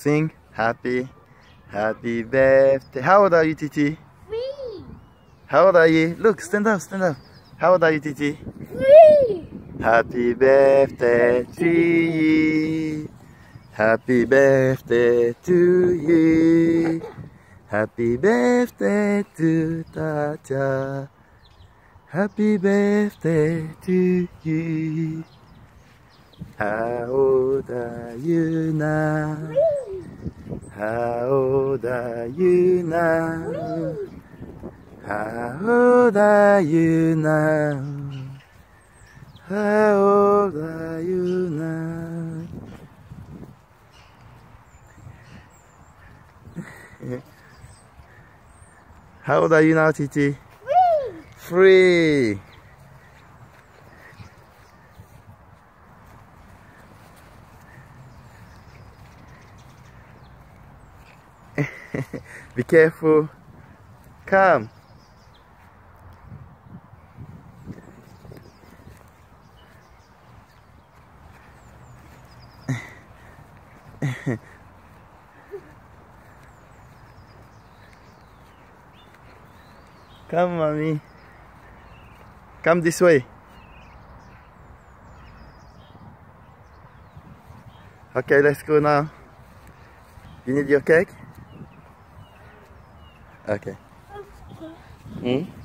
Sing happy birthday. How old are you, Titi? 3. How old are you? Look, stand up, stand up. How old are you, Titi? 3. Happy birthday to you. Happy birthday to you. Happy birthday to Tata. Happy birthday to you. How old are you now? 3. How old are you now? How old are you now? How old are you now? How old are you now, Titi? 3. 3. Be careful. Come. Come, mommy. Come this way. Okay, let's go now. You need your cake? Okay. Okay.